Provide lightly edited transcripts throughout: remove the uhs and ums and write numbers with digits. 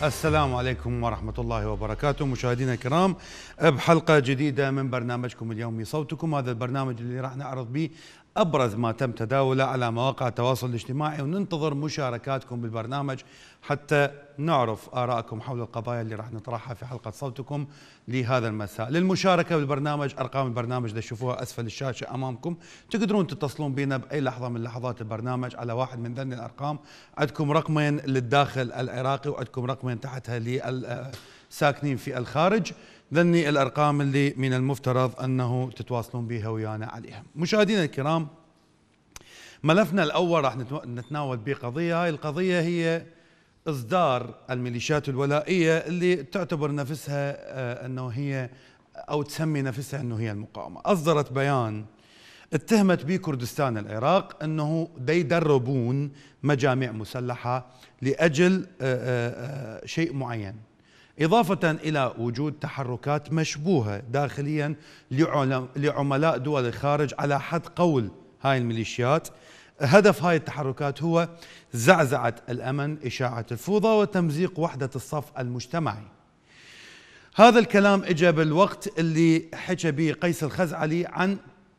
السلام عليكم ورحمة الله وبركاته. مشاهدينا الكرام، بحلقة جديدة من برنامجكم اليومي صوتكم. هذا البرنامج اللي راح نعرض به أبرز ما تم تداوله على مواقع التواصل الاجتماعي، وننتظر مشاركاتكم بالبرنامج حتى نعرف آراءكم حول القضايا اللي راح نطرحها في حلقة صوتكم لهذا المساء. للمشاركة بالبرنامج أرقام البرنامج اللي تشوفوها أسفل الشاشة أمامكم. تقدرون تتصلون بنا بأي لحظة من لحظات البرنامج على واحد من ذني الأرقام. عندكم رقمين للداخل العراقي وعندكم رقمين تحتها للساكنين في الخارج. ذني الأرقام اللي من المفترض أنه تتواصلون بها ويانا عليها. مشاهدينا الكرام، ملفنا الأول راح نتناول به قضية. هاي القضية هي إصدار الميليشيات الولائية اللي تعتبر نفسها أنه هي أو تسمي نفسها أنه هي المقاومة. أصدرت بيان اتهمت به كردستان العراق أنه يدربون مجاميع مسلحة لأجل شيء معين، إضافة إلى وجود تحركات مشبوهة داخليا لعملاء دول الخارج على حد قول هاي الميليشيات. هدف هاي التحركات هو زعزعة الأمن، إشاعة الفوضى، وتمزيق وحدة الصف المجتمعي. هذا الكلام إجا بالوقت اللي حكى به قيس الخزعلي عن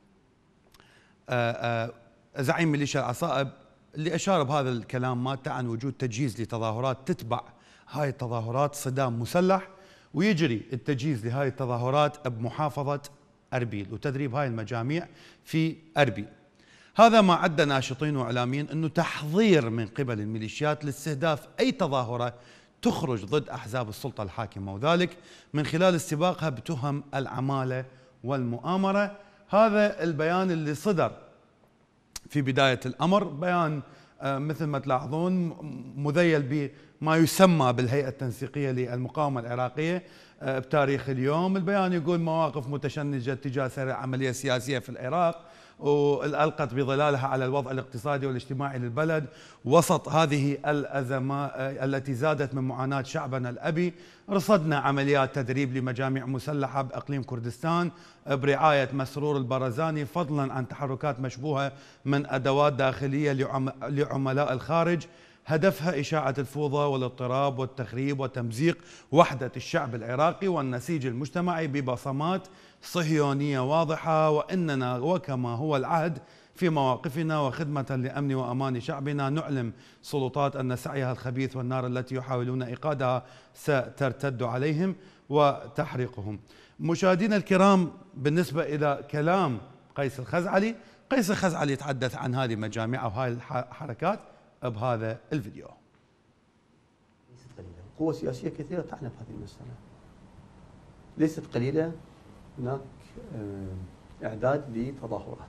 زعيم ميليشيا العصائب، اللي أشار بهذا الكلام مالته عن وجود تجهيز لتظاهرات تتبع هاي التظاهرات صدام مسلح، ويجري التجهيز لهاي التظاهرات بمحافظة أربيل وتدريب هاي المجاميع في أربيل. هذا ما عد ناشطين وإعلاميين أنه تحضير من قبل الميليشيات لاستهداف أي تظاهرة تخرج ضد أحزاب السلطة الحاكمة، وذلك من خلال استباقها بتهم العمالة والمؤامرة. هذا البيان اللي صدر في بداية الأمر بيان مثل ما تلاحظون مذيل بما يسمى بالهيئة التنسيقية للمقاومة العراقية بتاريخ اليوم. البيان يقول مواقف متشنجة تجاه سير العملية السياسية في العراق، وألقت بظلالها على الوضع الاقتصادي والاجتماعي للبلد وسط هذه الأزمات التي زادت من معاناة شعبنا الأبي. رصدنا عمليات تدريب لمجاميع مسلحة بأقليم كردستان برعاية مسرور البرزاني، فضلا عن تحركات مشبوهة من أدوات داخلية لعملاء الخارج، هدفها إشاعة الفوضى والاضطراب والتخريب وتمزيق وحدة الشعب العراقي والنسيج المجتمعي ببصمات صهيونية واضحة. وإننا وكما هو العهد في مواقفنا وخدمة لأمن وأمان شعبنا نعلم سلطات أن سعيها الخبيث والنار التي يحاولون إيقادها سترتد عليهم وتحرقهم. مشاهدينا الكرام، بالنسبة إلى كلام قيس الخزعلي، قيس الخزعلي يتحدث عن هذه المجاميع أو هذه الحركات بهذا الفيديو. ليست قليلة، قوى سياسية كثيرة تعنى في هذه المسألة، ليست قليلة. هناك إعداد لتظاهرات،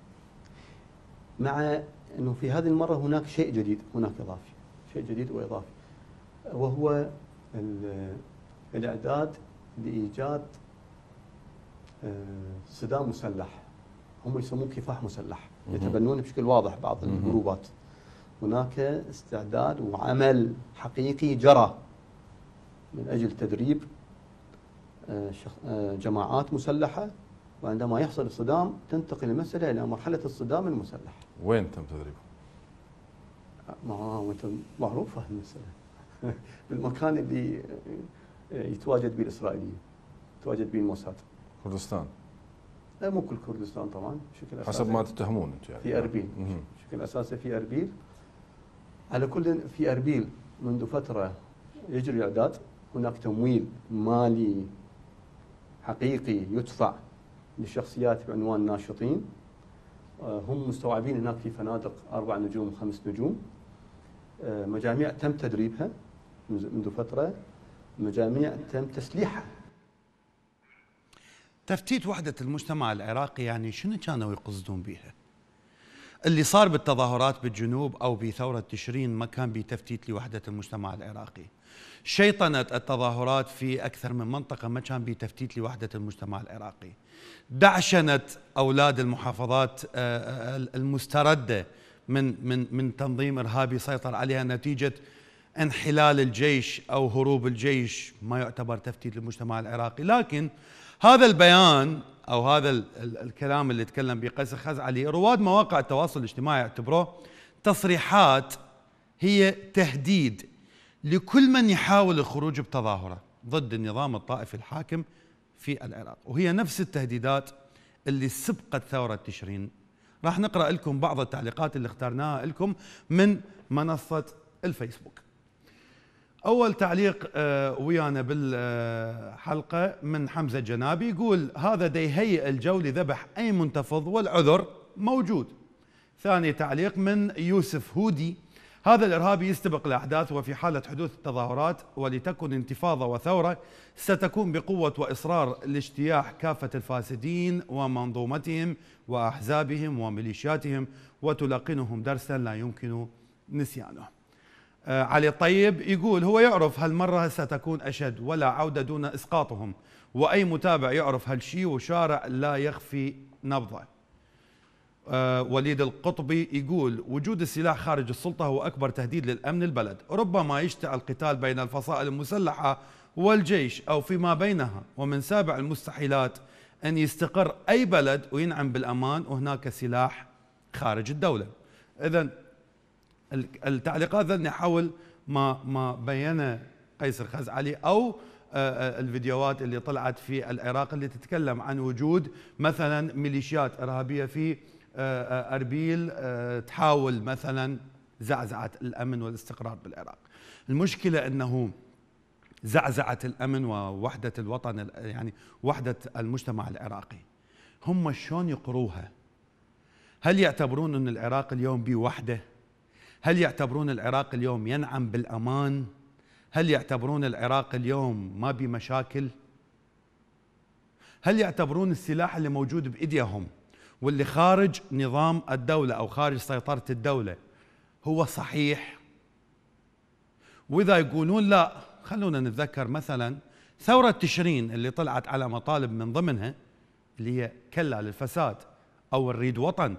مع أنه في هذه المرة هناك شيء جديد، هناك إضافي، شيء جديد وإضافي، وهو الإعداد لإيجاد صدام مسلح. هم يسموه كفاح مسلح، يتبنون بشكل واضح بعض الجروبات. هناك استعداد وعمل حقيقي جرى من أجل تدريب جماعات مسلحة، وعندما يحصل الصدام تنتقل المسألة إلى مرحلة الصدام المسلح. وين تم تدريبه؟ معروفة المسألة بالمكان اللي يتواجد به الإسرائيليين، يتواجد به الموساد. كردستان؟ مو كل كردستان طبعا، بشكل أساسي حسب ما تتهمون انتم يعني. في أربيل بشكل أساسي في أربيل. على كل في أربيل منذ فترة يجري إعداد، هناك تمويل مالي حقيقي يدفع لشخصيات بعنوان ناشطين، هم مستوعبين هناك في فنادق 4 نجوم 5 نجوم. مجاميع تم تدريبها منذ فترة، مجاميع تم تسليحها. تفتيت وحدة المجتمع العراقي، يعني شنو كانوا يقصدون بها؟ اللي صار بالتظاهرات بالجنوب أو بثورة تشرين ما كان بتفتيت لوحدة المجتمع العراقي. شيطنة التظاهرات في أكثر من منطقة ما كان بتفتيت لوحدة المجتمع العراقي. دعشنة أولاد المحافظات المستردة من تنظيم إرهابي سيطر عليها نتيجة انحلال الجيش أو هروب الجيش، ما يعتبر تفتيت للمجتمع العراقي. لكن هذا البيان أو هذا الكلام اللي تكلم به قيس الخزعلي، رواد مواقع التواصل الاجتماعي يعتبروه تصريحات هي تهديد لكل من يحاول الخروج بتظاهرة ضد النظام الطائفي الحاكم في العراق، وهي نفس التهديدات اللي سبقت ثورة تشرين. راح نقرأ لكم بعض التعليقات اللي اخترناها لكم من منصة الفيسبوك. أول تعليق ويانا بالحلقة من حمزة جنابي، يقول هذا دا يهيئ الجو لذبح أي منتفض والعذر موجود. ثاني تعليق من يوسف هودي، هذا الإرهابي يستبق الأحداث، وفي حالة حدوث التظاهرات ولتكن انتفاضة وثورة ستكون بقوة وإصرار لاجتياح كافة الفاسدين ومنظومتهم وأحزابهم وميليشياتهم، وتلقنهم درسا لا يمكن نسيانه. علي الطيب يقول هو يعرف هالمرة ستكون أشد، ولا عودة دون إسقاطهم، وأي متابع يعرف هالشي، وشارع لا يخفي نبضه. وليد القطبي يقول وجود السلاح خارج السلطة هو أكبر تهديد للأمن البلد، ربما يشتعل قتال بين الفصائل المسلحة والجيش أو فيما بينها، ومن سابع المستحيلات أن يستقر أي بلد وينعم بالأمان وهناك سلاح خارج الدولة. إذن التعليقات ذا نحاول ما بينه قيس الخزعلي أو الفيديوهات اللي طلعت في العراق اللي تتكلم عن وجود مثلا ميليشيات إرهابية في أربيل تحاول مثلا زعزعة الأمن والاستقرار بالعراق. المشكلة أنه زعزعة الأمن ووحدة الوطن، يعني وحدة المجتمع العراقي، هم شلون يقروها؟ هل يعتبرون أن العراق اليوم بوحدة؟ هل يعتبرون العراق اليوم ينعم بالأمان؟ هل يعتبرون العراق اليوم ما بمشاكل؟ هل يعتبرون السلاح اللي موجود بإيديهم واللي خارج نظام الدولة أو خارج سيطرة الدولة هو صحيح؟ وإذا يقولون لا، خلونا نتذكر مثلا ثورة تشرين اللي طلعت على مطالب من ضمنها اللي هي كلا للفساد، أو نريد وطن،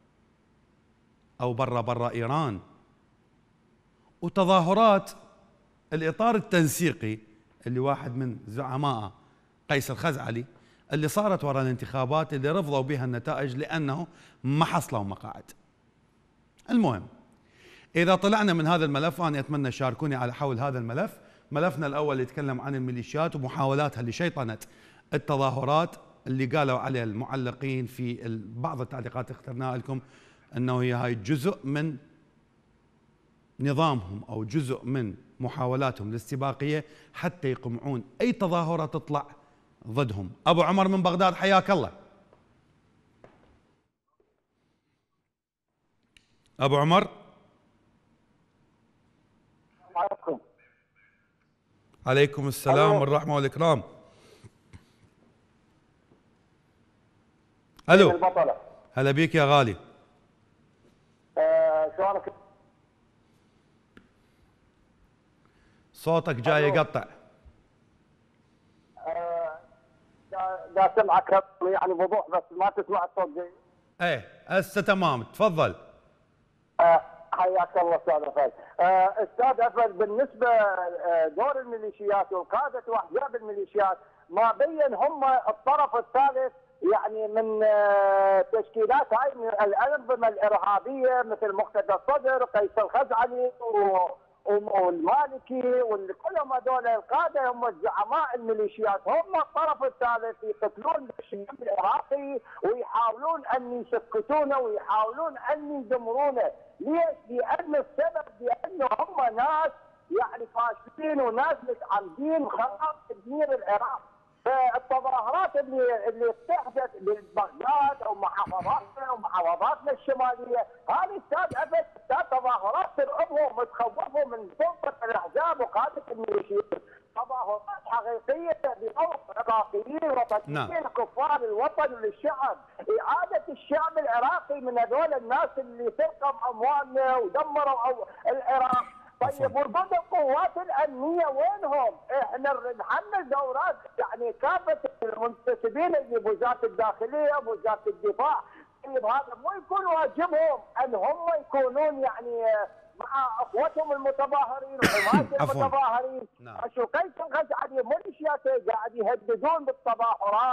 أو برا إيران، وتظاهرات الإطار التنسيقي اللي واحد من زعماء قيس الخزعلي اللي صارت وراء الانتخابات اللي رفضوا بها النتائج لأنه ما حصلوا مقاعد. المهم، إذا طلعنا من هذا الملف، وأنا أتمنى شاركوني على حول هذا الملف. ملفنا الأول يتكلم عن الميليشيات ومحاولاتها لشيطنة التظاهرات اللي قالوا عليها المعلقين في بعض التعليقات اخترناها لكم أنه هي هاي جزء من نظامهم أو جزء من محاولاتهم الاستباقية حتى يقمعون أي تظاهرة تطلع ضدهم. أبو عمر من بغداد، حياك الله. أبو عمر. عليكم السلام والرحمة والإكرام. ألو، هلا بيك يا غالي. شلونك؟ صوتك جاي يقطع. دا سمعك يعني بوضوح بس ما تسمع الصوت جيد. ايه هسه تمام، تفضل. حياك الله استاذ رفاق. استاذ أفل، بالنسبه دور الميليشيات وقاده واحزاب الميليشيات ما بين هم الطرف الثالث يعني من تشكيلات هاي الانظمه الارهابيه مثل مقتدى الصدر، قيس الخزعلي والمالكي، واللي كلهم هذول القاده هم زعماء الميليشيات، هم الطرف الثالث يقتلون الشعب العراقي ويحاولون ان يسكتونه ويحاولون ان يدمرونه. ليش؟ لان السبب بانه هم ناس يعني فاشلين وناس متعمدين خراب تدمير العراق. فالتظاهرات اللي استحدثت ببغداد او محافظاتنا ومحافظاتنا الشماليه، هذه استاذ ابد تظاهرات ترعبهم وتخوفهم من سلطه الاحزاب وقاده الميليشيات. تظاهرات حقيقيه بخوف عراقيين وطنيين كفار الوطن وللشعب، اعاده الشعب العراقي من هذول الناس اللي سرقوا اموالنا ودمروا العراق. طيب وردود القوات الامنيه وينهم؟ احنا نحمل دورات يعني كافه المنتسبين بوزاره الداخليه ووزاره الدفاع. طيب هذا مو يكون واجبهم ان هم يكونون يعني مع اخوتهم المتظاهرين وحمايه المتظاهرين؟ شو قيس الخزعلي ميليشياته قاعد يهددون بالتظاهرات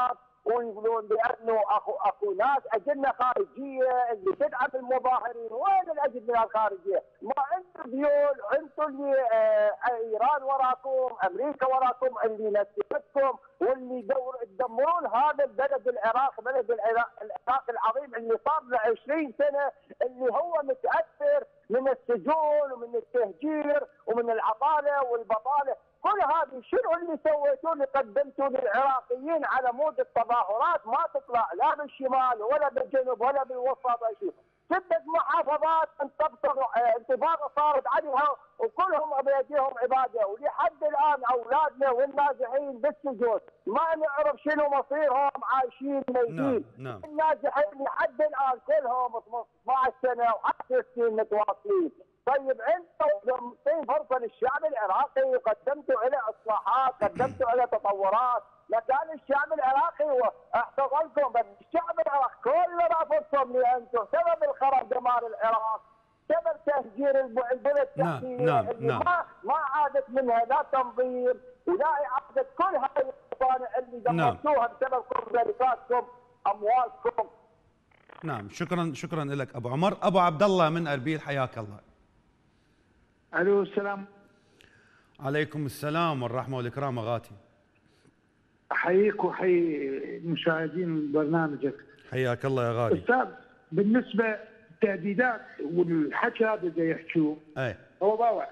ويقولون بانه اكو ناس اجنه خارجيه اللي تدعم المظاهرين. وين الاجنه الخارجيه؟ ما انتم ديول، انتم اللي ايران وراكم، امريكا وراكم، اللي نسفتكم واللي تدمرون هذا البلد العراق، بلد العراق العظيم اللي صار له 20 سنه، اللي هو متاثر من السجون ومن التهجير ومن العطاله والبطاله. كل هذه شنو اللي سويتوه اللي قدمتوه للعراقيين على مود التظاهرات؟ ما تطلع لا بالشمال ولا بالجنوب ولا بالوسط ولا شيء. ستة محافظات انتفاضه صارت عليها وكلهم بيديهم عباده، ولحد الان اولادنا والنازحين بالسجون ما نعرف شنو مصيرهم، عايشين ميتين. نعم. النازحين لحد الان كلهم 12 سنه و10 سنين متواصلين. طيب انتم معطين فرصه للشعب العراقي وقدمتوا له اصلاحات، قدمتوا له تطورات، مكان الشعب العراقي واحتضنكم، بس الشعب العراقي كله رافضكم لانتم سبب الخراب دمار العراق، سبب تهجير البلد التحتيه اللي ما عادت منها لا تنظيم ولا اعاده كل هاي المصانع اللي دمرتوها بسبب شركاتكم اموالكم. نعم، شكرا لك ابو عمر. ابو عبد الله من اربيل، حياك الله. الو، السلام عليكم. السلام والرحمه والاكرام اغاتي. احييك واحيي مشاهدين برنامجك. حياك الله يا غالي. استاذ، بالنسبه للتهديدات والحكي هذا اللي يحكوه، هو ضوء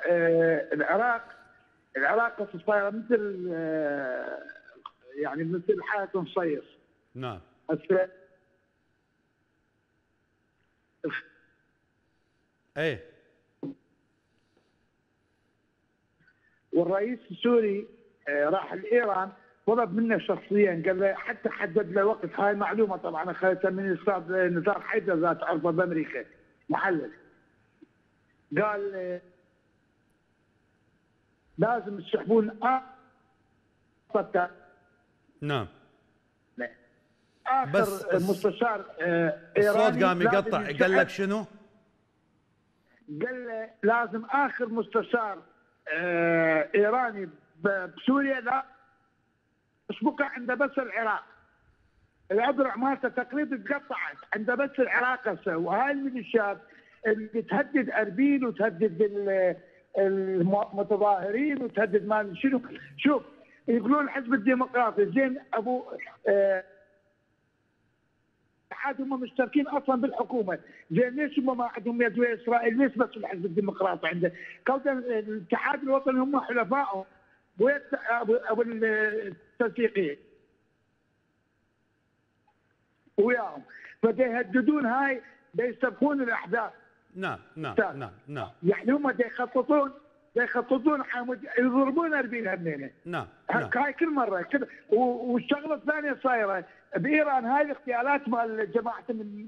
العراق صايره مثل يعني مثل حاله نصيص. نعم. والرئيس السوري راح لايران، طلب منه شخصيا، قال له حتى حدد له وقت. هاي معلومه طبعا اخذتها من الاستاذ نزار حيدر ذات عرضه بامريكا، محلل. قال لازم تسحبون نعم. اخر بس مستشار ايراني الصوت قام يقطع. قال لك شنو؟ قال له لازم اخر مستشار ايراني بسوريا لا اسبقه عنده بس العراق. الاذرع مالته تقريبا تقطعت عنده بس العراق هسه. وهاي الميليشيات اللي تهدد اربيل وتهدد المتظاهرين وتهدد مال شنو. شوف، يقولون الحزب الديمقراطي زين ابو هم مشتركين اصلا بالحكومه، زين ليش هم ما عندهم يد ويا اسرائيل؟ ليش بس الحزب الديمقراطي عنده؟ كوتا الاتحاد الوطني هم حلفائهم ابو التنسيقيه وياهم، فدا يهددون هاي، دا يستبقون الاحداث. نعم. يعني هم دا يخططون يضربون اربيل همينه. نعم. هاي كل مره كذا. والشغله الثانيه صايره بايران، هاي الاغتيالات مال جماعه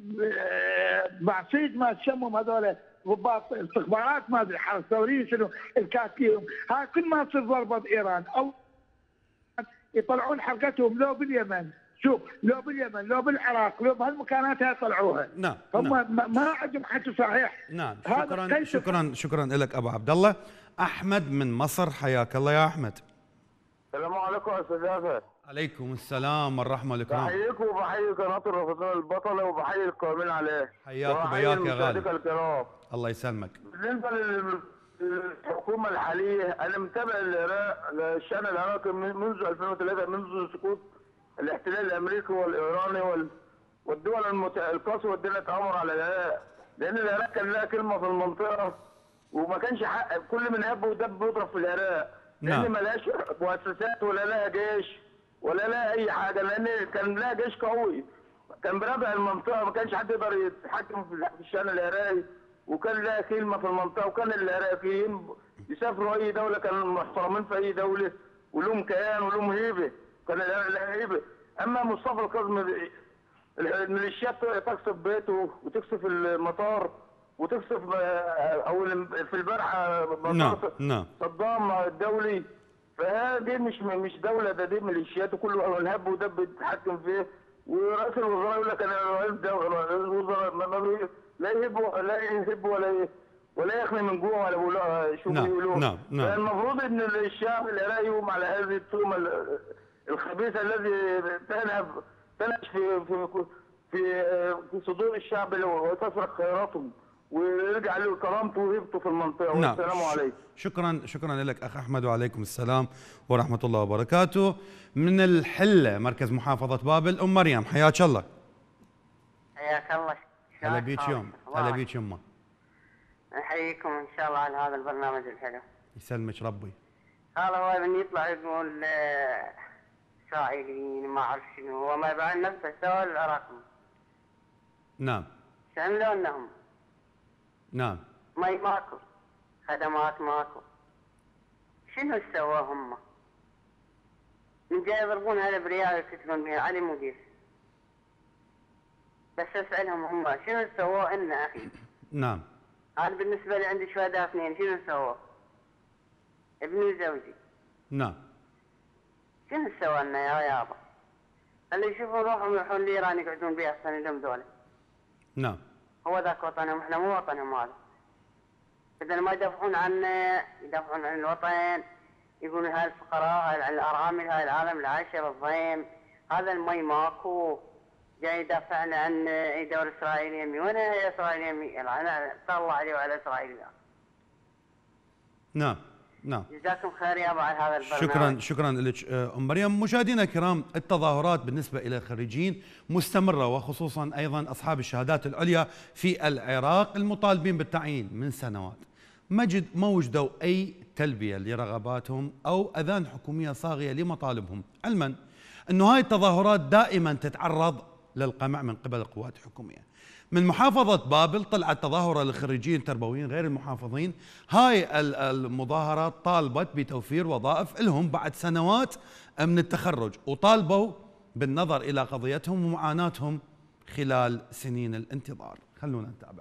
بعثيد ما تسمهم هذول ضباط استخبارات ما ادري حرس ثوريين شنو الكاتيهم، هاي كل ما تصير ضربه بايران او يطلعون حلقتهم لو باليمن، شوف لو باليمن لو بالعراق لو بهالمكانات هاي يطلعوها. نعم. هم ما عندهم حكي صحيح. نعم. شكرا لك ابو عبد الله. احمد من مصر، حياك الله يا احمد. السلام عليكم يا استاذ ياسر. عليكم السلام والرحمه والاكرام. بحييكم وبحيي قناه الرافضين البطله وبحيي القائمين عليه. حياك وبياك يا غالي. الكرام. الله يسلمك. بالنسبه للحكومه الحاليه، انا متابع العراق الشان العراقي منذ 2003، منذ سقوط الاحتلال الامريكي والايراني والدول القاسوه ادت امر على العراق، لان العراق كان لها كلمه في المنطقه وما كانش حق كل من هب ودب يضرب في العراق، لان ما لهاش مؤسسات ولا لها جيش ولا لها اي حاجه، لان كان لها جيش قوي كان برابع المنطقه، ما كانش حد يقدر يتحكم في الشان العراقي، وكان لها كلمه في المنطقه، وكان العراقيين يسافروا اي دوله كانوا محترمين في اي دوله ولهم كيان ولهم هيبه، كان لها هيبه. اما مصطفى الكاظمي الميليشيات تقصف بيته وتقصف المطار وتقصف او في البارحه نعم. صدام الدولي، فهذه مش دوله، دي ميليشيات وكله الهب ودب يتحكم فيه. ورئيس الوزراء يقول لك انا رئيس الوزراء لا يهب ولا يخلي من جوع ولا شو بيقولوا. نعم. فالمفروض ان الشعب العراقي يقوم على هذه التهمه الخبيثه الذي تنهب تنعش في صدور الشعب وتسرق خيراتهم ويرجع له كرامته وهيبته في المنطقه. نعم. والسلام عليكم. شكرا لك اخ احمد، وعليكم السلام ورحمه الله وبركاته. من الحله مركز محافظه بابل، ام مريم حياك الله. حياك الله. هلا بيك يوم، هلا بيك يمه. نحييكم ان شاء الله على هذا البرنامج الحلو. يسلمك ربي. هذا هو من يطلع يقول اسرائيليين ما اعرف شنو، هو ما يبان نفسه سوى العراق. نعم. شملونهم. نعم. مي ماكو، خدمات ماكو. شنو سووا هم؟ من جاي يضربون هذا بريال يقتلون بها علي مدير. بس اسالهم هم شنو سووا لنا اخي؟ نعم. انا بالنسبه لي عندي شهداء اثنين، شنو سووا؟ ابني وزوجي. نعم. شنو سوى لنا يا يابا؟ اللي يشوفون روحهم يروحون لايران يقعدون بها احسن لهم ذولا. نعم. هو ذاك وطنهم، احنا مو وطنهم هذا. بدل ما يدافعون عنه يدافعون عن الوطن، يقولون هاي الفقراء، هاي الارامل، هاي العالم العايشه بالضيم، هذا المي ماكو، جاي يدافعنا عن اي دوله اسرائيليه يمي، وين هي اسرائيل يمي؟ انا الله عليه وعلى اسرائيل. نعم. نعم. جزاكم خير يا على هذا البرنامج. شكرا لك ام مريم. مشاهدينا الكرام، التظاهرات بالنسبه الى الخريجين مستمره، وخصوصا ايضا اصحاب الشهادات العليا في العراق المطالبين بالتعيين من سنوات. ما وجدوا اي تلبيه لرغباتهم او اذان حكوميه صاغيه لمطالبهم، علما انه هاي التظاهرات دائما تتعرض للقمع من قبل القوات الحكوميه. من محافظة بابل طلعت تظاهرة للخريجين التربويين غير المحافظين. هاي المظاهرات طالبت بتوفير وظائف لهم بعد سنوات من التخرج، وطالبوا بالنظر إلى قضيتهم ومعاناتهم خلال سنين الانتظار. خلونا نتابع.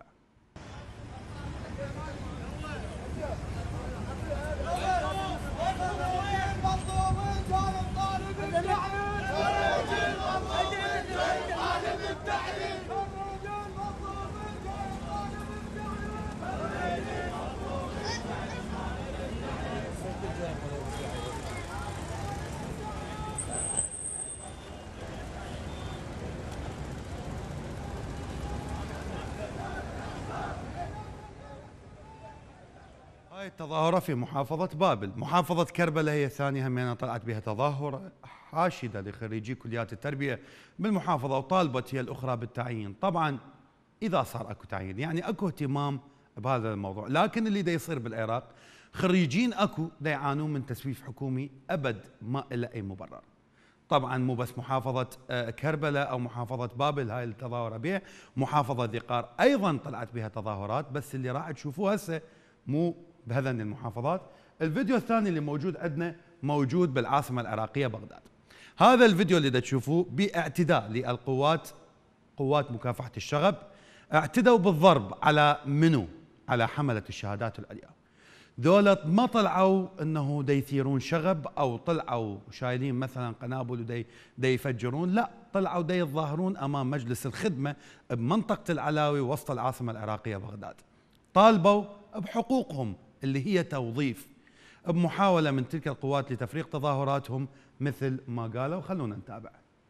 هاي التظاهرة في محافظة بابل. محافظة كربلاء هي الثانية همينة طلعت بها تظاهرة حاشدة لخريجي كليات التربية بالمحافظة، وطالبت هي الأخرى بالتعيين. طبعا إذا صار أكو تعيين يعني أكو اهتمام بهذا الموضوع، لكن اللي دا يصير بالعراق خريجين أكو دا يعانون من تسويف حكومي أبد ما إلا أي مبرر. طبعا مو بس محافظة كربلاء أو محافظة بابل هاي التظاهرة بها، محافظة ذي قار أيضا طلعت بها تظاهرات، بس اللي راح تشوفوه هسه مو بهذين المحافظات. الفيديو الثاني اللي موجود عندنا موجود بالعاصمة العراقية بغداد. هذا الفيديو اللي دا تشوفوه باعتداء للقوات، قوات مكافحة الشغب، اعتدوا بالضرب على منو؟ على حملة الشهادات العليا. ذولا ما طلعوا انه دا يثيرون شغب او طلعوا شايلين مثلا قنابل ودا يفجرون، لا، طلعوا دا يتظاهرون امام مجلس الخدمة بمنطقة العلاوي وسط العاصمة العراقية بغداد. طالبوا بحقوقهم اللي هي توظيف، بمحاولة من تلك القوات لتفريق تظاهراتهم مثل ما قالوا. خلونا نتابع.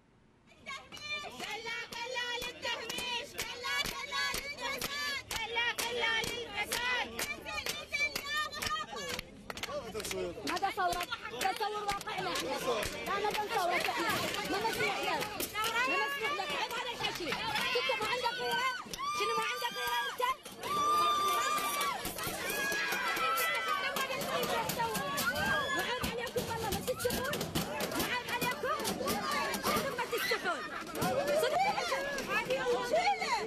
هذا ثورة، تصور واقعنا احنا، لا نبي نصور احنا، ما مسموح لك، ما مسموح لك، عيب هذا الحكي، انت ما عندك غيره؟ شنو ما عندك غيره انت؟ وعيب عليكم والله ما تستحون، وعيب عليكم، شنو ما تستحون؟ صدق هذه شيله،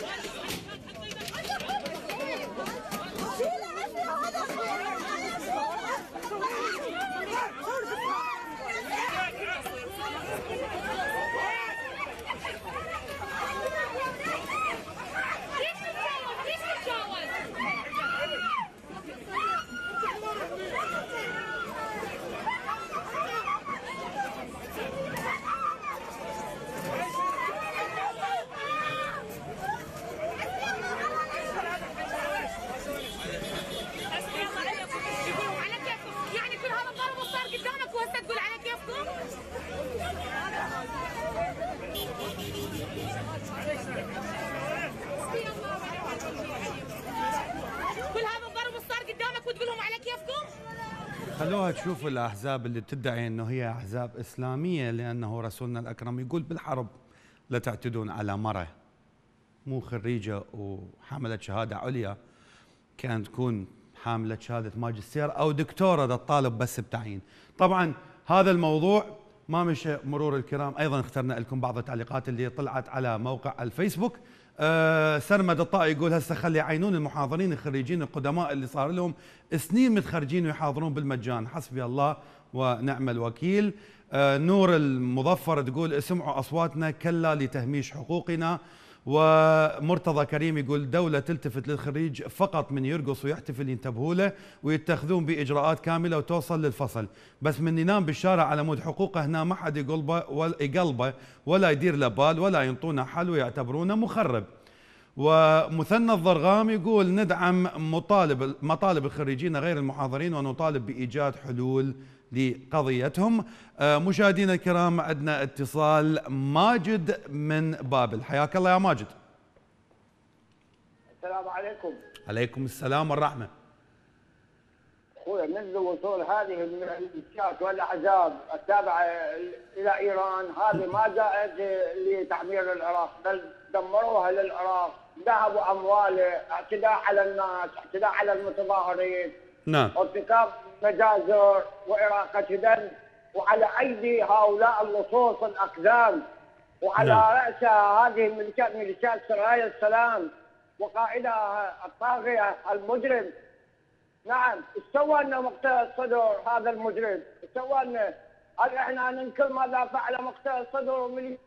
شيله هذا خلوها تشوف الأحزاب اللي بتدعي أنه هي أحزاب إسلامية، لأنه رسولنا الأكرم يقول بالحرب لا تعتدون على مرة. مو خريجة وحاملة شهادة عليا كانت تكون حاملة شهادة ماجستير أو دكتورة الطالب بس بتعيين. طبعا هذا الموضوع ما مشى مرور الكرام. أيضا اخترنا لكم بعض التعليقات اللي طلعت على موقع الفيسبوك. سرمد الطائي يقول هسه خلي يعينون المحاضرين الخريجين القدماء اللي صار لهم سنين متخرجين ويحاضرون بالمجان، حسبي الله ونعم الوكيل. نور المظفر تقول اسمعوا أصواتنا كلا لتهميش حقوقنا. ومرتضى كريم يقول دولة تلتفت للخريج فقط من يرقص ويحتفل ينتبهوا له ويتخذون بإجراءات كاملة وتوصل للفصل، بس من ينام بالشارع على مود حقوقه هنا ما حد يقلبه ولا يدير له بال ولا ينطونه حل ويعتبرونه مخرب. ومثنى الضرغام يقول ندعم مطالب الخريجين غير المحاضرين ونطالب بإيجاد حلول لقضيتهم. مشاهدينا الكرام عندنا اتصال ماجد من بابل. حياك الله يا ماجد. السلام عليكم. عليكم السلام والرحمة. اخوي منذ وصول هذه الميليشيات والاحزاب التابعه الى ايران هذه ما جاءت لتحمير العراق، بل دمروها للعراق، ذهبوا امواله، اعتداء على الناس، اعتداء على المتظاهرين، نعم، ارتكاب مجازر واراقه دم، وعلى ايدي هؤلاء اللصوص الاقزام، وعلى راس هذه الميليشيات ميليشيات سرايا السلام وقائدها الطاغيه المجرم. نعم، ايش سوى لنا مقتل الصدر هذا المجرم؟ ايش سوى لنا؟ هل احنا ننكر ماذا فعل مقتل الصدر ومليون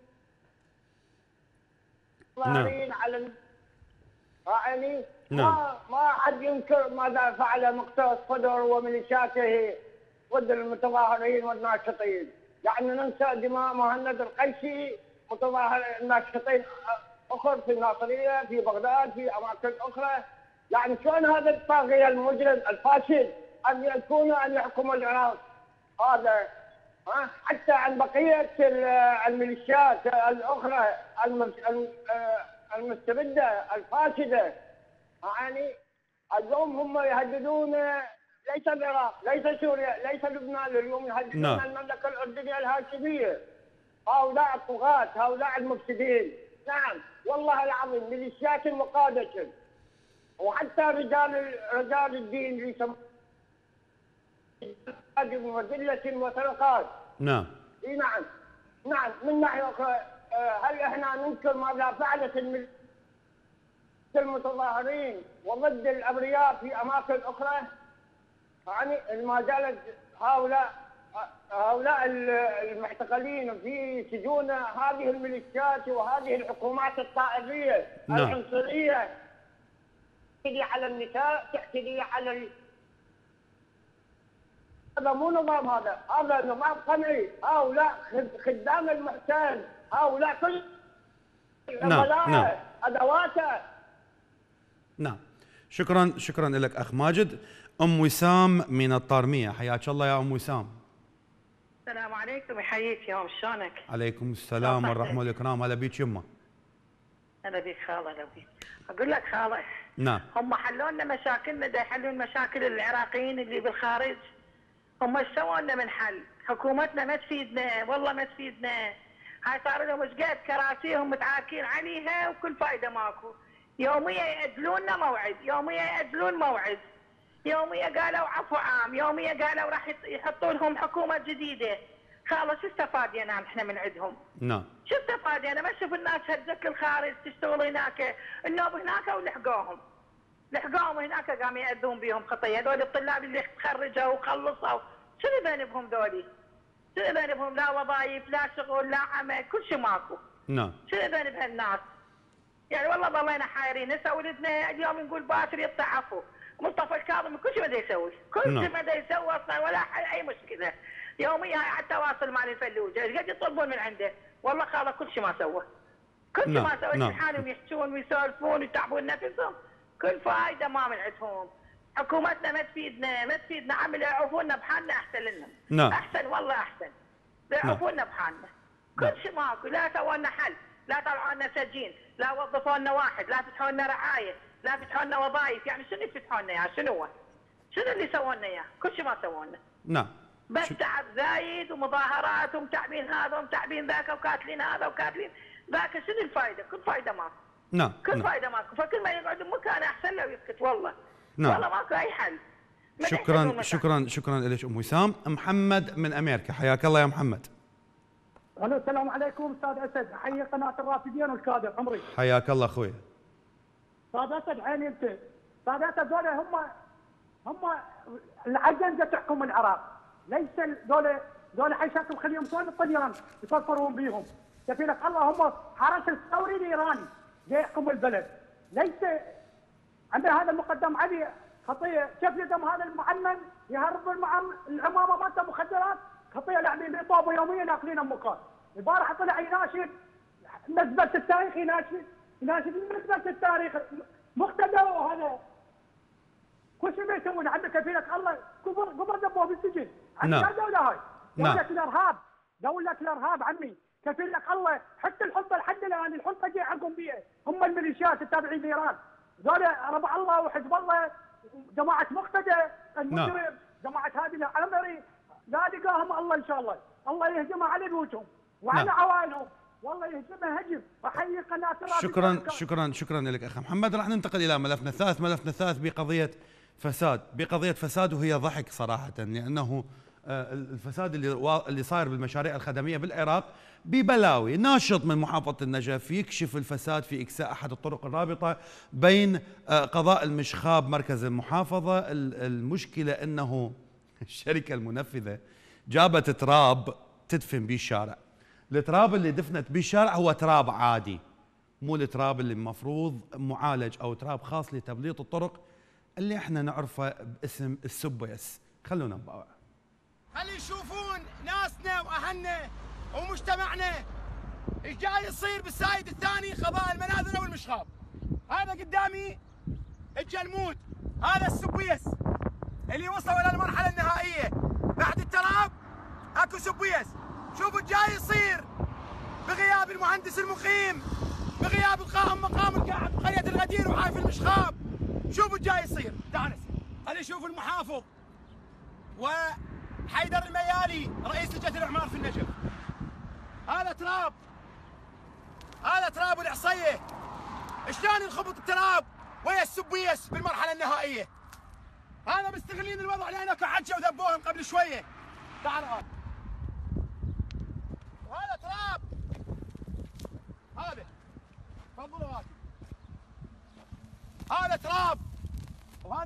على راعني؟ ما حد ينكر ماذا فعل مقتل الصدر وميليشياته ضد المتظاهرين والناشطين. يعني ننسى دماء مهند القيسي متظاهر ناشطين اخر في الناصريه في بغداد في اماكن اخرى. يعني شلون هذا الطاغية المجرم الفاسد ان يكون ان يحكم العراق؟ هذا حتى عن بقيه الميليشيات الاخرى المستبده الفاسده. يعني اليوم هم يهددون ليس العراق، ليس سوريا، ليس لبنان، اليوم يهددون المملكه الاردنيه الهاشميه. هؤلاء الطغاة، هؤلاء المفسدين. نعم والله العظيم ميليشيات مقادة، وحتى رجال الدين اللي يسمون وذلة وسرقات. نعم. اي نعم. نعم، من ناحية أخرى هل احنا ننكر ماذا فعلت المتظاهرين وضد الأبرياء في أماكن أخرى؟ يعني ما زالت هؤلاء المعتقلين في سجون هذه الميليشيات وهذه الحكومات الطائفية العنصرية تحتدي على النساء، تحتدي على هذا مو نظام، هذا نظام قمعي. هؤلاء خدام المحتل، هؤلاء كل أدواته. نعم، شكرا لك أخ ماجد. أم وسام من الطارمية، حياك الله يا أم وسام. السلام عليكم، يحييك يا أم، شلونك؟ عليكم السلام والرحمة والإكرام. هلا بيك يمه. هلا بيك خالة، هلا بيك. أقول لك خالة، نعم، هم حلوا لنا مشاكلنا، دا يحلون مشاكل العراقيين اللي بالخارج. هم ايش سووا لنا من حل؟ حكومتنا ما تفيدنا، والله ما تفيدنا. هاي صار لهم ايش قد كراسيهم متعاكين عليها وكل فايدة ماكو. يوميا يأجلوننا موعد، يوميا يأجلون موعد، يوميا قالوا عفو عام، يوميا قالوا راح يحطوا لهم حكومة جديدة. خلاص شو استفادنا احنا من عندهم؟ نعم. شو استفادنا؟ ما اشوف الناس هزت للخارج تشتغل هناك، النوب هناك ولحقوهم. لحقوهم هناك قاموا يأذون بهم خطية، هذول الطلاب اللي تخرجوا وخلصوا، شنو ذنبهم ذولي؟ شنو ذنبهم؟ لا وظائف، لا شغل، لا عمل، كل شيء ماكو. نعم. شنو ذنب هالناس؟ يعني والله ضلينا حايرين. هسه ولدنا اليوم نقول باكر يطلع عفو. مصطفى الكاظمي كل شيء ما يسوي، كل شيء ما يسوي اصلا ولا حل اي مشكله. يوميا على التواصل مع الفلوجه، ايش قد يطلبون من عنده؟ والله خاله كل شيء ما سوى. كل شيء ما سوى، لحالهم يحجون ويسولفون ويتعبون نفسهم، كل فائده ما من عندهم. حكومتنا ما تفيدنا، ما تفيدنا، عمل يعوفونا بحالنا احسن لنا. نعم. احسن والله احسن. يعوفونا بحالنا. كل شيء ماكو، لا سووا لنا حل، لا طلعوا لنا سجين، لا وظفوا لنا واحد، لا فتحوا لنا رعايه، لا فتحوا لنا وظائف. يعني شنو يفتحوا لنا اياه؟ شنو اللي سووا لنا اياه؟ كل شيء ما سووا لنا. نعم. بس تعب زايد ومظاهرات ومتعبين هذا ومتعبين ذاك وكاتلين هذا وكاتلين ذاك. شنو الفائده؟ كل فائده ماكو. نعم. كل فائده ماكو، فكل ما يقعد بمكانه احسن له ويسكت والله. نعم. والله ماكو اي حل. شكرا لك ام وسام. محمد من امريكا، حياك الله يا محمد. الو السلام عليكم استاذ اسد، احيي قناه الرافدين والكادر عمري. حياك الله اخوي. استاذ اسد عيني انت، استاذ اسد ذولا هم العجنه تحكم العراق، ليس ذولا حيشاتهم خليهم شلون الطليان يفرفرون بيهم. كفيلك الله هم حرس الثوري الايراني يحكم البلد، ليس عندنا هذا المقدم علي خطيه. شوف يدم هذا المعمم يهرب العمامه مالته مخدرات، خطيه لاعبين بيطابوا يوميا ناكلين مكان. البارحه طلع يناشد نسبه التاريخ، يناشد نسبه التاريخ مقتدى. وهذا كل شيء ما يسوون. عندك كفيلك الله قبر دبوه بالسجن. عندنا دوله هاي دولة الارهاب، دولة الارهاب عمي. كفيلك الله حتى الحلطه لحد الان الحلطه جاي حقهم بيها هم الميليشيات التابعين لايران. ذولا ربع الله وحزب الله جماعه مقتدى المجرم، جماعه هادي العمري لا لقاهم الله ان شاء الله، الله يهجمها على بيوتهم وعلى عوائلهم، والله يهجمها هجم. احيي قناه الرافدين. شكرا لك اخ محمد. راح ننتقل الى ملفنا الثالث. ملفنا الثالث بقضيه فساد وهي ضحك صراحه، لانه الفساد اللي صاير بالمشاريع الخدميه بالعراق ببلاوي. ناشط من محافظه النجف يكشف الفساد في اكساء احد الطرق الرابطه بين قضاء المشخاب مركز المحافظه. المشكله انه الشركه المنفذه جابت تراب تدفن به الشارع. التراب اللي دفنت به الشارع هو تراب عادي، مو التراب اللي المفروض معالج او تراب خاص لتبليط الطرق اللي احنا نعرفه باسم السبيس. خلونا نباوع. خلي يشوفون ناسنا واهلنا ومجتمعنا ايش جاي يصير بالسايد الثاني قضاء المناذر والمشخاب. هذا قدامي الجلمود، هذا السبيس اللي وصلوا الى المرحله النهائيه. بعد التراب اكو سبيس. شوفوا جاي يصير بغياب المهندس المقيم، بغياب القائم مقام القاعد بقريه الغدير وعايف المشخاب. شوفوا جاي يصير. تعال خلي يشوف المحافظ وحيدر الميالي رئيس لجنه الاعمار في النجف. هذا تراب العصيه. شلون ينخبط التراب ويا السبيس بالمرحله النهائيه. هذا مستغلين الوضع لانه كحجه وذبوهم قبل شويه. تعال وهذا تراب. هذا تفضلوا هذا تراب. وهذا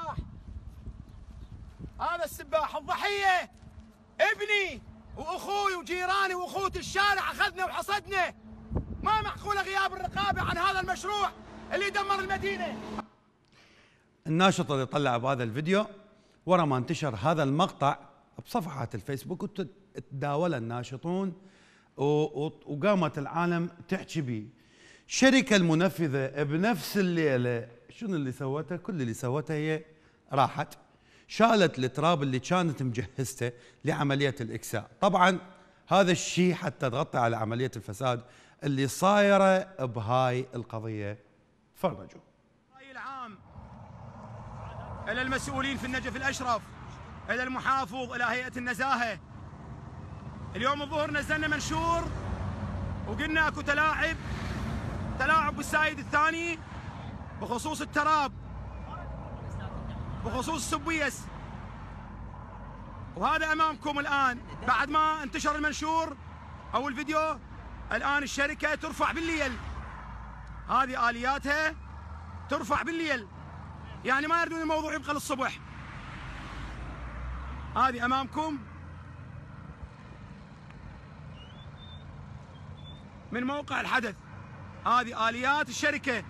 السباح الضحيه ابني واخوي وجيراني واخوتي الشارع. اخذنا وحصدنا. ما معقوله غياب الرقابه عن هذا المشروع اللي دمر المدينه. الناشط اللي طلع بهذا الفيديو ورا ما انتشر هذا المقطع بصفحات الفيسبوك وتداول الناشطون وقامت العالم تحكي به. الشركه المنفذه بنفس الليله شنو اللي سوته؟ كل اللي سوته هي راحت شالت التراب اللي كانت مجهزته لعمليه الاكساء. طبعا هذا الشيء حتى تغطي على عمليه الفساد اللي صايره بهاي القضيه. فرجوا. الراي العام الى المسؤولين في النجف الاشرف، الى المحافظ، الى هيئه النزاهه. اليوم الظهر نزلنا منشور وقلنا اكو تلاعب بالسايد الثاني بخصوص التراب، بخصوص السبيس. وهذا امامكم الان بعد ما انتشر المنشور او الفيديو. الان الشركه ترفع بالليل، هذه الياتها ترفع بالليل، يعني ما يردون الموضوع يبقى للصبح. هذه امامكم من موقع الحدث. هذه اليات الشركه.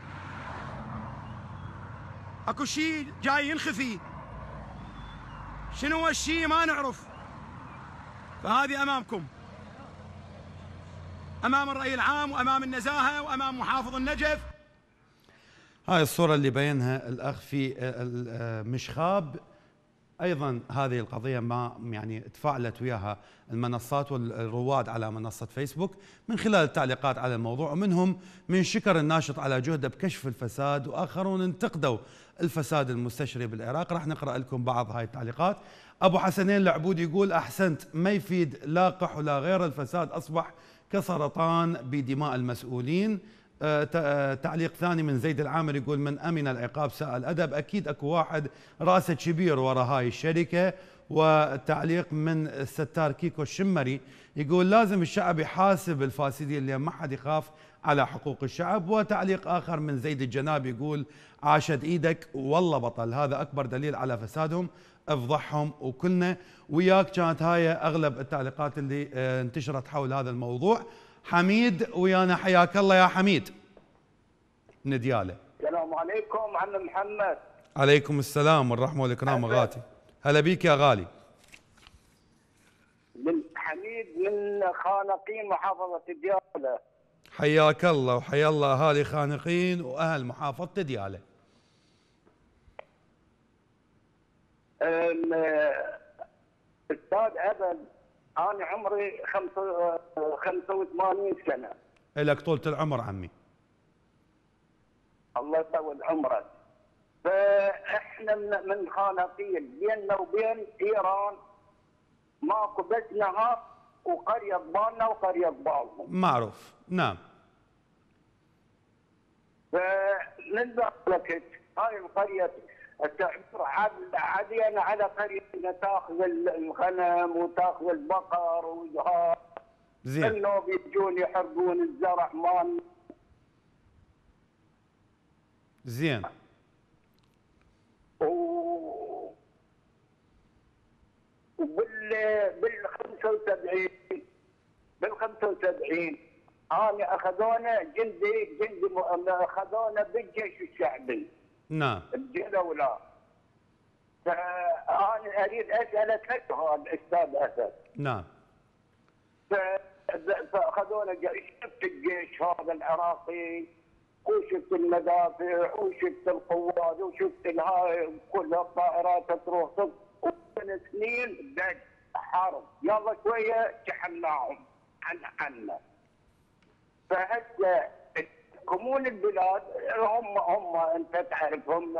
اكو شيء جاي ينخفي، شنو هو الشيء ما نعرف. فهذه امامكم، امام الرأي العام وامام النزاهه وامام محافظ النجف. هاي الصوره اللي بينها الاخ في المشخاب. ايضا هذه القضيه ما يعني تفاعلت وياها المنصات والرواد على منصه فيسبوك من خلال التعليقات على الموضوع، ومنهم من شكر الناشط على جهده بكشف الفساد، واخرون انتقدوا الفساد المستشري بالعراق. راح نقرا لكم بعض هاي التعليقات. أبو حسنين العبود يقول أحسنت، ما يفيد لا قح ولا غير، الفساد أصبح كسرطان بدماء المسؤولين. تعليق ثاني من زيد العامر يقول من أمن العقاب ساء الأدب، أكيد أكو واحد راسه كبير وراء هاي الشركة. وتعليق من الستار كيكو الشمري يقول لازم الشعب يحاسب الفاسدين اللي ما حد يخاف على حقوق الشعب. وتعليق آخر من زيد الجناب يقول عاشت إيدك والله بطل، هذا أكبر دليل على فسادهم، افضحهم. وكلنا وياك كانت هاي أغلب التعليقات اللي انتشرت حول هذا الموضوع. حميد ويانا، حياك الله يا حميد ندياله. السلام عليكم عم محمد. عليكم السلام والرحمة والإكرام أغاتي. هلا بيك يا غالي. حميد من خانقين محافظة ديالى. حياك الله وحيا الله أهالي خانقين وأهل محافظة ديالى. أستاذ أبد، أنا عمري 85 سنة. إلك طولة العمر عمي. الله يطول عمرك. فاحنا من خانقين بيننا وبين ايران ماكو بس نهر وقريه ضبالنا وقريه ضبالهم. معروف، نعم. فمن ذلك هاي القريه تعبر عاديا على قريه تاخذ الغنم وتاخذ البقر وهذا. زين. انه بيجون يحرقون الزرع مال. زين. بال 75 انا اخذونا جندي اخذونا بالجيش الشعبي. نعم. الجوله. فانا اريد اسالك هذا الاستاذ اسد. نعم. فاخذونا شفت الجيش هذا العراقي وشفت المدافع وشفت القوات وشفت الهاي كل الطائرات تروح ومن سنين دق حرب، يلا شويه شحناهم عنا. فهسه كمون البلاد هم انت تعرفهم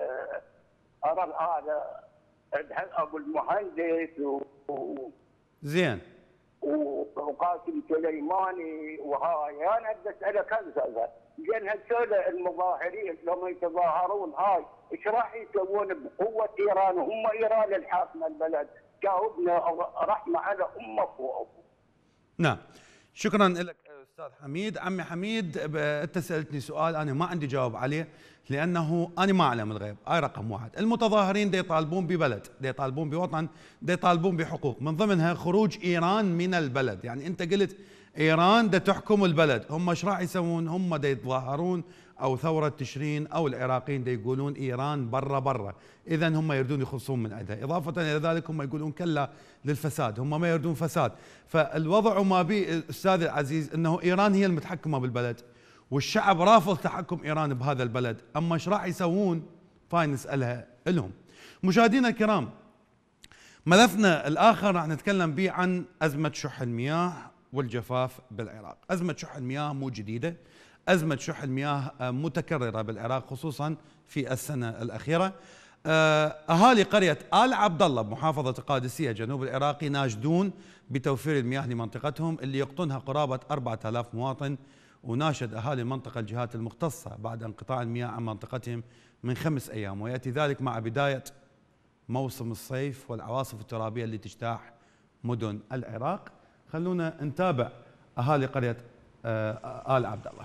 هذا ابو المهندس زين وقاسم سليماني وهاي. انا بدي اسالك هذا زين هذول المظاهرين لما يتظاهرون هاي ايش راح يسوون بقوه ايران؟ هم ايران الحاكمه البلد. جاوبنا رحمه على امك وابوك. نعم. شكرا لك استاذ حميد. عمي حميد انت سالتني سؤال انا ما عندي جواب عليه لانه انا ما اعلم الغيب. هاي رقم واحد. المتظاهرين دي يطالبون ببلد، دي يطالبون بوطن، دي يطالبون بحقوق، من ضمنها خروج ايران من البلد. يعني انت قلت ايران دا تحكم البلد، هم ايش راح يسوون؟ هم دا يتظاهرون او ثوره تشرين او العراقيين دا يقولون ايران برا. اذا هم يريدون يخلصون من عندها. اضافه الى ذلك هم يقولون كلا للفساد، هم ما يريدون فساد. فالوضع ما بي استاذ العزيز انه ايران هي المتحكمه بالبلد والشعب رافض تحكم ايران بهذا البلد. اما ايش راح يسوون؟ فاي نسالها لهم. مشاهدينا الكرام، ملفنا الاخر راح نتكلم به عن ازمه شح المياه والجفاف بالعراق. أزمة شح المياه مو جديدة، أزمة شح المياه متكررة بالعراق خصوصا في السنة الأخيرة. أهالي قرية آل عبد الله بمحافظة القادسية جنوب العراق يناشدون بتوفير المياه لمنطقتهم اللي يقطنها قرابة 4000 مواطن. وناشد أهالي المنطقة الجهات المختصة بعد انقطاع المياه عن منطقتهم من 5 أيام، ويأتي ذلك مع بداية موسم الصيف والعواصف الترابية اللي تجتاح مدن العراق. خلونا نتابع أهالي قرية آل عبد الله.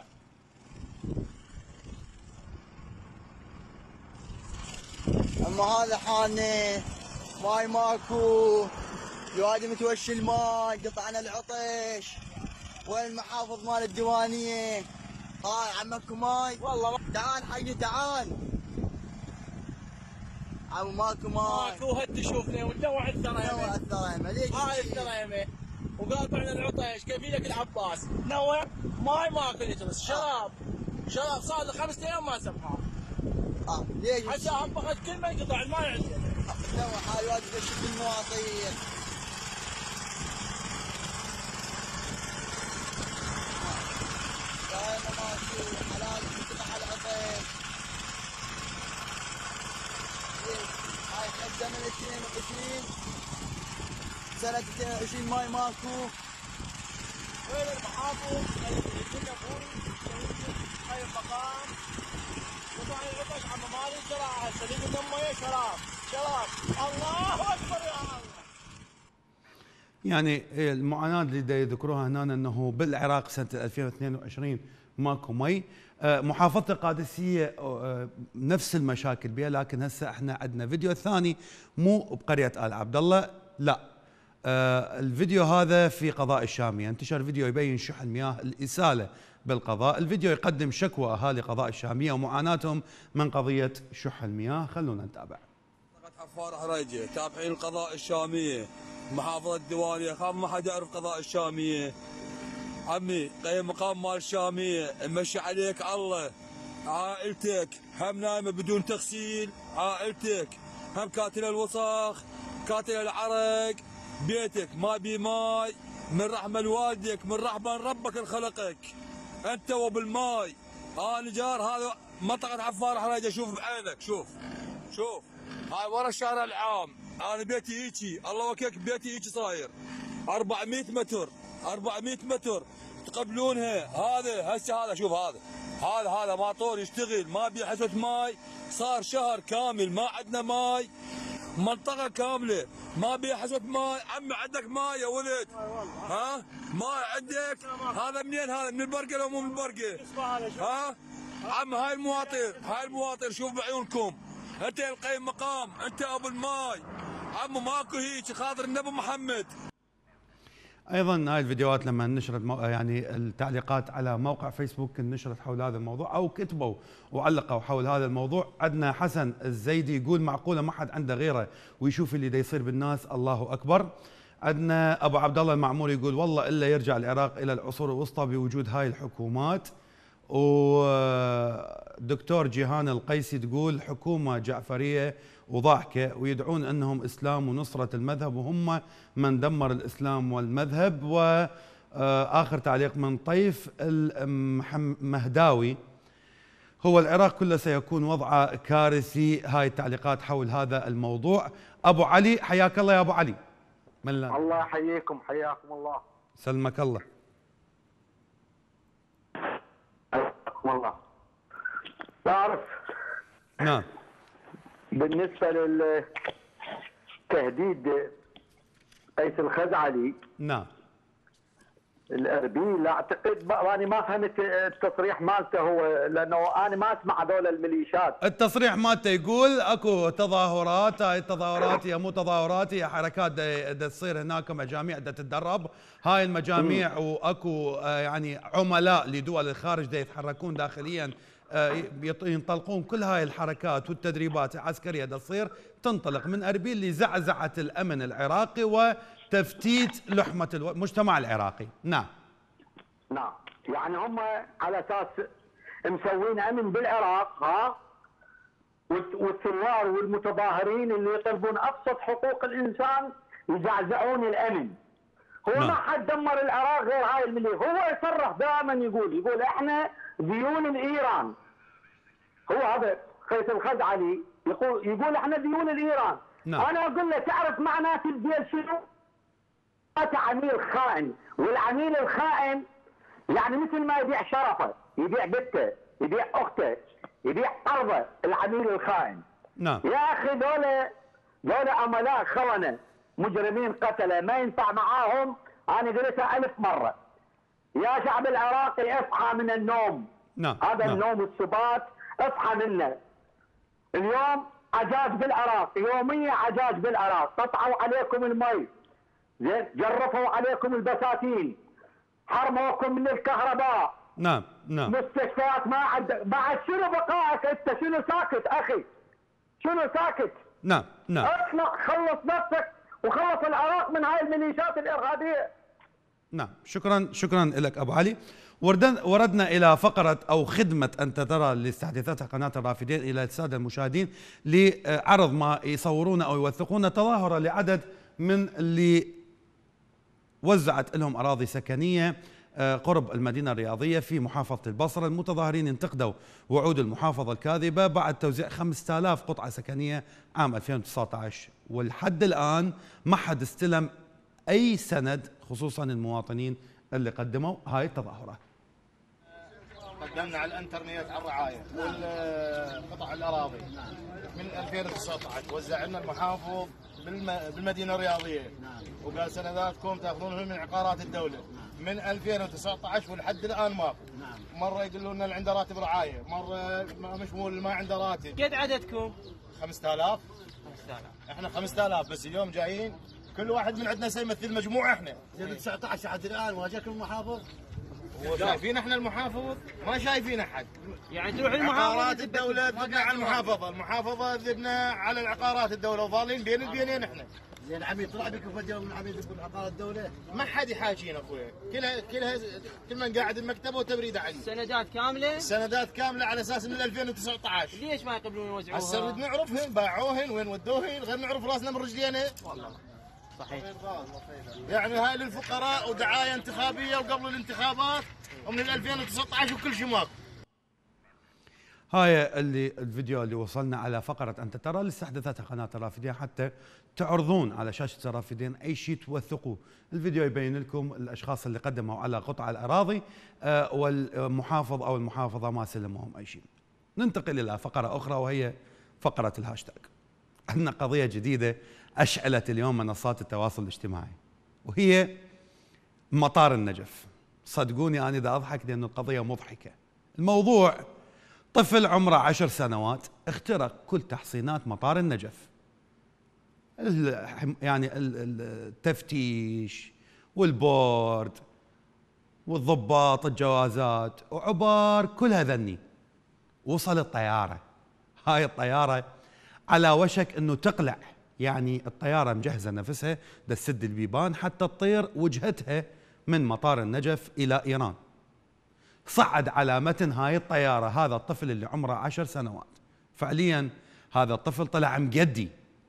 أما هذا حالنا ماي ماكو، الوادي متوشي الماي، قطعنا العطش، وين المحافظ مال الديوانية؟ هاي عمكم ماي؟ والله تعال حقي تعال. عمو ماكو ماي. ماكو هد تشوفنا وندور الثريمة. ندور الثريمة، ليش؟ هاي الثريمة وقاطعنا العطش، كيف لك العباس؟ نوع ماي ماكو يجلس، شراب صار له 5 أيام ما سمحه. ليش؟ حتى أبغى كل ما ينقطع الماي عندنا. نوع هاي الواد بشوف المواطين. دائما ماشي حلال ينقطع العطش. هاي الزمن 22 سنة 22 ماي ماكو. وين المحافظ؟ يقول ابوي هاي المقام قطع العطش عم مالي زراعة سليم المية شراب الله اكبر يا الله. يعني المعاناة اللي يذكروها هنا انه بالعراق سنة 2022 ماكو مي. محافظة القادسية نفس المشاكل بها، لكن هسه احنا عندنا فيديو ثاني مو بقرية آل عبد الله، لا الفيديو هذا في قضاء الشامية. انتشر فيديو يبين شح المياه الإسالة بالقضاء. الفيديو يقدم شكوى أهالي قضاء الشامية ومعاناتهم من قضية شح المياه. خلونا نتابع. حفار حريجة تابعين القضاء الشامية محافظة الديوانية. خاف ما حد يعرف قضاء الشامية عمي. قيم مقام مال الشامية مشي عليك الله. عائلتك هم نايمة بدون تغسيل، عائلتك هم كاتل الوسخ كاتل العرق، بيتك ما بي ماي من رحمة والدك من رحمة ربك الخلقك انت وبالماي. انا جار هذا منطقة حفار حريجة. شوف بعينك شوف هاي ورا الشارع العام. انا بيتي هيجي الله وكيك بيتي هيجي صاير 400 متر تقبلونها. هذا هسه هذا شوف هذا ماطور يشتغل ما بي حسوة ماي. صار شهر كامل ما عندنا ماي. منطقة كاملة ما بي حسوة ماي. عمي عندك ماي يا ولد؟ ها ماي عندك؟ هذا منين؟ هذا من البرقة لو مو من البرقة؟ ها عم هاي المواطن شوف بعيونكم. انت القيم مقام انت ابو الماي عمو ماكو هيك خاطر النبي محمد. ايضا هاي الفيديوهات لما نشرت يعني التعليقات على موقع فيسبوك نشرت حول هذا الموضوع او كتبوا وعلقوا حول هذا الموضوع. عندنا حسن الزيدي يقول معقوله ما حد عنده غيره ويشوف اللي دا يصير بالناس، الله اكبر. عندنا ابو عبد الله المعمور يقول والله الا يرجع العراق الى العصور الوسطى بوجود هاي الحكومات. ودكتور جيهان القيسي تقول حكومه جعفريه وضاحكه ويدعون انهم اسلام ونصره المذهب وهم من دمر الاسلام والمذهب. واخر تعليق من طيف المهداوي هو العراق كله سيكون وضعه كارثي. هاي التعليقات حول هذا الموضوع. ابو علي حياك الله يا ابو علي. الله يحييكم حياكم الله. سلمك الله. والله تعرف نعم بالنسبة للتهديد قيس الخزعلي نعم الاربيل اعتقد انا ما فهمت التصريح مالته هو لانه انا ما اسمع هذول الميليشيات. التصريح مالته يقول اكو تظاهرات، هاي التظاهرات هي مو تظاهرات هي حركات دا تصير هناك مجاميع دا تتدرب. هاي المجاميع واكو يعني عملاء لدول الخارج دا يتحركون داخليا ينطلقون كل هاي الحركات والتدريبات العسكريه دا تصير تنطلق من اربيل لزعزعه الامن العراقي وتفتيت لحمه المجتمع العراقي. نعم يعني هم على اساس مسوين امن بالعراق ها، والثوار والمتظاهرين اللي يطلبون ابسط حقوق الانسان يزعزعون الامن. هو ما حد دمر العراق غير هاي الملية. هو يصرح دائما يقول احنا ديون الايران. هو هذا قيس الخزعلي يقول احنا ديون الايران. انا اقول له تعرف معنات الدين شنو؟ عميل خائن، والعميل الخائن يعني مثل ما يبيع شرفه، يبيع بنته، يبيع اخته، يبيع ارضه، العميل الخائن. نعم يا اخي دول عملاء خونه مجرمين قتله ما ينفع معاهم. انا قلتها 1000 مره. يا شعب العراقي اصحى من النوم. هذا النوم والسبات اصحى منه. اليوم عجاج بالعراق، يوميا عجاج بالعراق، قطعوا عليكم المي، زين، جرفوا عليكم البساتين، حرموكم من الكهرباء. نعم مستشفيات ما بعد شنو بقائك انت؟ شنو ساكت اخي؟ شنو ساكت؟ نعم اطلع خلص نفسك وخلص العراق من هاي الميليشيات الارهابيه. نعم شكرا لك ابو علي. وردنا الى فقره او خدمه انت ترى اللي استحدثتها قناه الرافدين الى الساده المشاهدين لعرض ما يصورون او يوثقون تظاهره لعدد من اللي وزعت لهم اراضي سكنيه قرب المدينة الرياضية في محافظة البصرة. المتظاهرين انتقدوا وعود المحافظة الكاذبة بعد توزيع 5000 قطعة سكنية عام 2019، والحد الآن ما حد استلم أي سند، خصوصا المواطنين اللي قدموا هاي التظاهرات. قدمنا على الانترنت على الرعاية والقطع الأراضي من 2019، وزع لنا المحافظ بالمدينة الرياضية وقال سنداتكم تاخذونها من عقارات الدولة من 2019 ولحد الآن ماكو. مرة يقولوا لنا اللي عنده راتب رعاية، مرة مشمول ما عنده راتب. قد عددكم؟ 5000. احنا 5000 بس اليوم جايين كل واحد من عندنا سيمثل مجموعة. احنا 19 لحد الآن واجاكم المحافظ؟ شايفين احنا المحافظ؟ ما شايفين احد. يعني تروح المحافظة عقارات الدولة ذبنا على المحافظة، المحافظة ذبنا على العقارات الدولة، وظالين بين البينين احنا. زين عمي طلع بكم فجأة من عمي يذبون عقارات الدولة؟ ما حد يحاكينا اخويا، كل من قاعد بمكتبه وتبريده عليه. سندات كاملة؟ سندات كاملة على اساس من 2019. ليش ما يقبلون يوزعوها؟ هسه بدنا نعرفهن، باعوهن وين ودوهن، غير نعرف راسنا من رجلينا. والله صحيح. يعني هاي للفقراء ودعاية انتخابية وقبل الانتخابات ومن 2019 وكل شيء ماكو. هاي الفيديو اللي وصلنا على فقرة أنت ترى اللي استحدثتها قناة الرافدين حتى تعرضون على شاشة الرافدين أي شيء توثقوه. الفيديو يبين لكم الأشخاص اللي قدموا على قطع الأراضي والمحافظ أو المحافظة ما سلموهم أي شيء. ننتقل إلى فقرة أخرى وهي فقرة الهاشتاج. عندنا قضية جديدة أشعلت اليوم منصات التواصل الاجتماعي وهي مطار النجف. صدقوني أنا إذا أضحك لأن القضية مضحكة. الموضوع طفل عمره 10 سنوات اخترق كل تحصينات مطار النجف، يعني التفتيش والبورد والضباط الجوازات وعبار كل هذني. وصل الطيارة، هاي الطيارة على وشك انه تقلع، يعني الطيارة مجهزة نفسها تسد البيبان حتى تطير وجهتها من مطار النجف إلى إيران. صعد على متن هاي الطيارة هذا الطفل اللي عمره 10 سنوات. فعليا هذا الطفل طلع مقدي،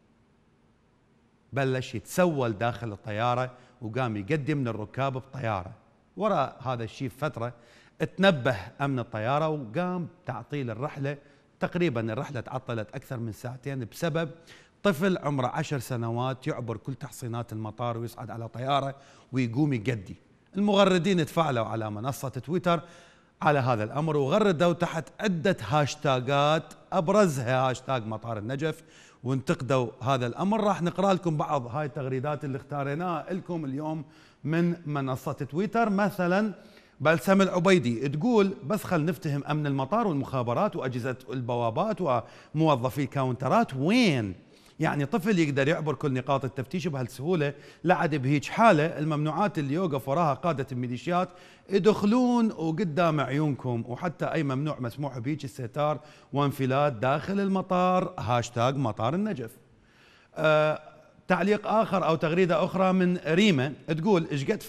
بلش يتسول داخل الطيارة وقام يقدم من الركاب بالطيارة. وراء هذا الشيء فترة تنبه أمن الطيارة وقام تعطيل الرحلة. تقريبا الرحلة تعطلت أكثر من ساعتين بسبب طفل عمره 10 سنوات يعبر كل تحصينات المطار ويصعد على طيارة ويقوم يقدي. المغردين تفاعلوا على منصة تويتر على هذا الأمر وغردوا تحت عدة هاشتاجات أبرزها هاشتاج مطار النجف وانتقدوا هذا الأمر. راح نقرأ لكم بعض هاي التغريدات اللي اختارناها لكم اليوم من منصة تويتر. مثلا بلسم العبيدي تقول بس خل نفتهم أمن المطار والمخابرات وأجهزة البوابات وموظفي الكاونترات وين؟ يعني طفل يقدر يعبر كل نقاط التفتيش بهالسهولة؟ لعد بهيج حالة الممنوعات اللي يوقف وراها قادة الميليشيات يدخلون وقدام عيونكم، وحتى أي ممنوع مسموح بهيج الستار وانفلات داخل المطار. هاشتاج مطار النجف. تعليق آخر أو تغريدة أخرى من ريمة تقول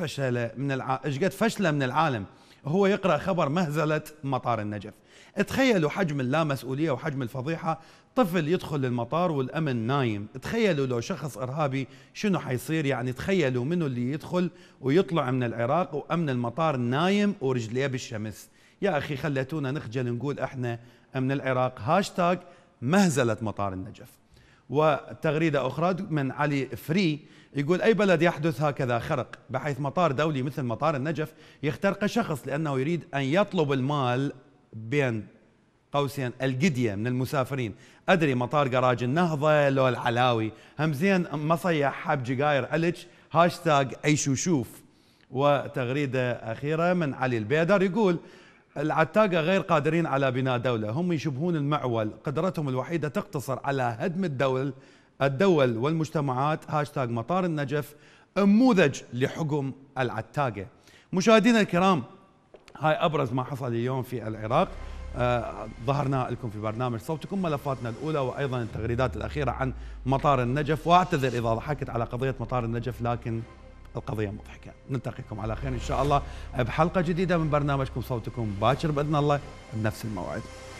إشقد فشلة من العالم هو يقرأ خبر مهزلة مطار النجف. تخيلوا حجم اللامسؤولية وحجم الفضيحة، طفل يدخل للمطار والأمن نايم. تخيلوا لو شخص إرهابي شنو حيصير، يعني تخيلوا منو اللي يدخل ويطلع من العراق وأمن المطار نايم ورجليه بالشمس. يا أخي خليتونا نخجل نقول إحنا من العراق. هاشتاج مهزلة مطار النجف. وتغريدة أخرى من علي فري يقول أي بلد يحدث هكذا خرق بحيث مطار دولي مثل مطار النجف يخترق شخص لأنه يريد أن يطلب المال بين قوسين القدية من المسافرين. أدري مطار قراج النهضة لو العلاوي همزين مصيح حب جقاير ألج. هاشتاج أيشوشوف. وتغريدة أخيرة من علي البيدر يقول العتاقة غير قادرين على بناء دولة، هم يشبهون المعول، قدرتهم الوحيدة تقتصر على هدم الدول والمجتمعات. هاشتاج مطار النجف نموذج لحكم العتاقة. مشاهدينا الكرام، هاي أبرز ما حصل اليوم في العراق. ظهرنا لكم في برنامج صوتكم ملفاتنا الأولى وأيضا التغريدات الأخيرة عن مطار النجف. وأعتذر إذا ضحكت على قضية مطار النجف لكن القضية مضحكة. نلتقيكم على خير إن شاء الله بحلقة جديدة من برنامجكم صوتكم باكر بإذن الله بنفس الموعد.